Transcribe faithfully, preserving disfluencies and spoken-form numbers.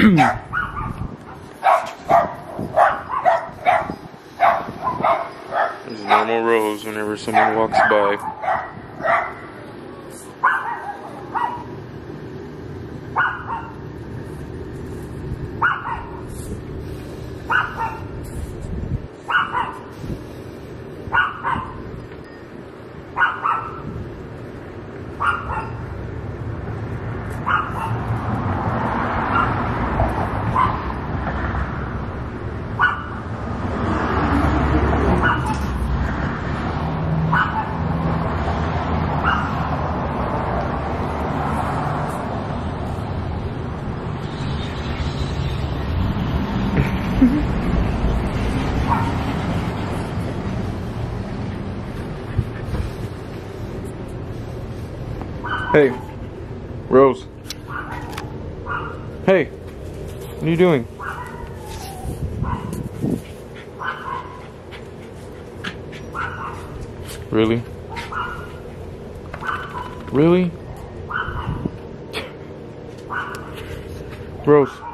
There's normal Rose whenever someone walks by. Hey, Rose. Hey, what are you doing? Really? Really? Rose.